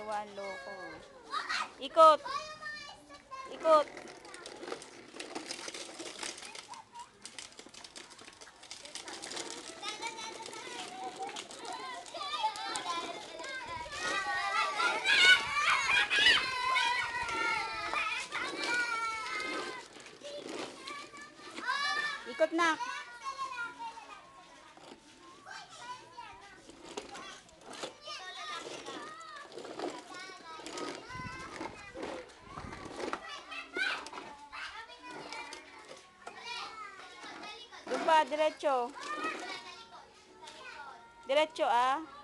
Ginawa ang loko. Ikot. Ikot. Ikot na. Doon pa, diretso. Diretso ah.